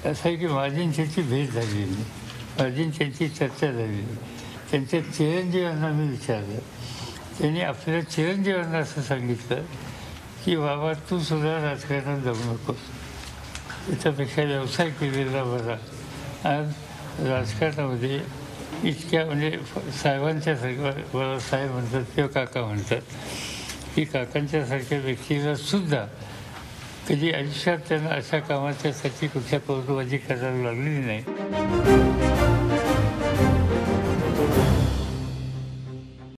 असं आहे की माझी आणि त्यांची भेट झालेली नाही. माझी आणि त्यांची चर्चा झालेली नाही. त्यांच्या चिरंजीवांना मी विचारलं. त्यांनी आपल्या चिरंजीवांना असं सांगितलं की बाबा तू सुद्धा राजकारणात जाऊ नकोस, त्याच्यापेक्षा व्यवसाय केलेला बरा. आज राजकारणामध्ये इतक्या म्हणजे साहेबांच्यासारखं मला साहेब म्हणतात किंवा काका म्हणतात की काकांच्यासारख्या व्यक्तीला सुद्धा कधी आयुष्यात त्यांना अशा कामाच्यासाठी कुठल्या कौतुकाची करायला लागलेली नाही.